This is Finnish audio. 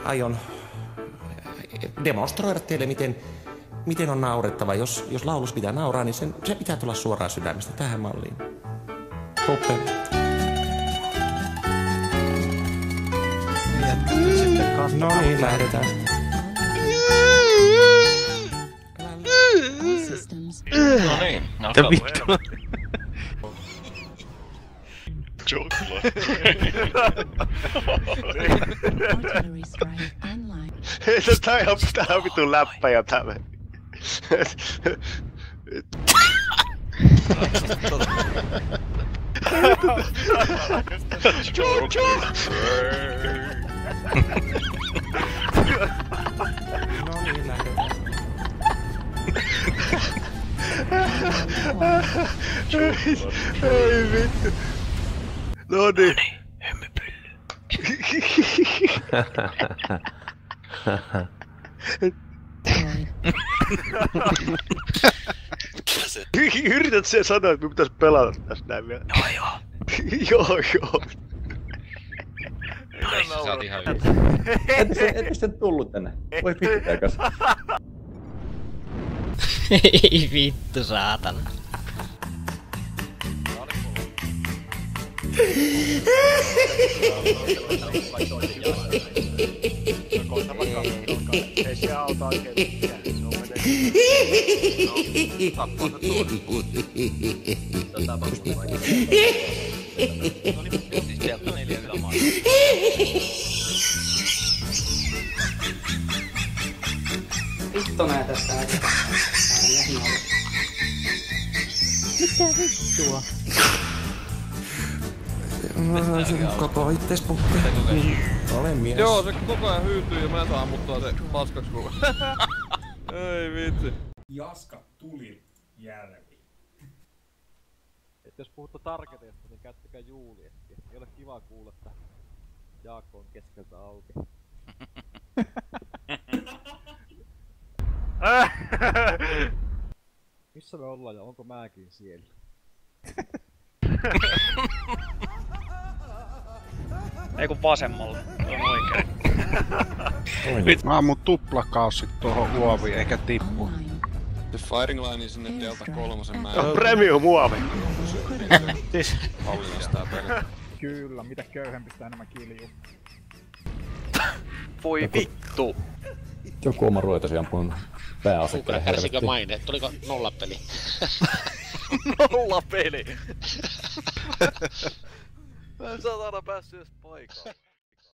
aion demonstroida teille, miten on naurettava. Jos laulus pitää nauraa, niin se pitää tulla suoraan sydämestä tähän malliin. Hoppe. No niin, lähdetään. No niin, mitä vittua? Hei, tää on ihan vitun läppäjä tää meni. No niin, lähdetään. Ei vittu. Noniin. Hymypylly. Yrität sen sanoa, että me pitäis pelata tässä näin vielä. Joo. Joo. Noin, sä oot ihan hyvin. Ette sen tullut tänne. Voi vittu takas. Ei vittu saatana. Ei se auta oikein mikään. Vittu nää tässä aika. Mitä vittua? Koko ittees puhkee. Ole mies. Joo, se koko ajan hyytyy ja mä saan ammuttua se paskaks kuule. Ei vitsi. Jaska tuli järvi. Et jos puhutte targeteista, niin käyttäkää Juliettia. Ei ole kiva kuulla, että Jaakko on keskeltä auki. Missä me ollaan ja onko mäkin siellä? Ei kun vasemmalla, se on oikein. Mä ammun tuplakaussit tuohon uoviin eikä tippu. Se firing line sinne Delta 3 mä on premium muovi. Paljastaa peli. Kyllä, mitä köyhempi sitä enemmän kiljuu. Voi vittu! Joku oma ruoitasi ampun pääasekkeelle helvettiin. Kärsikö maine? Tuliko nollapeli? Nollapeli! Mä en saa aina päässyt edes paikalle.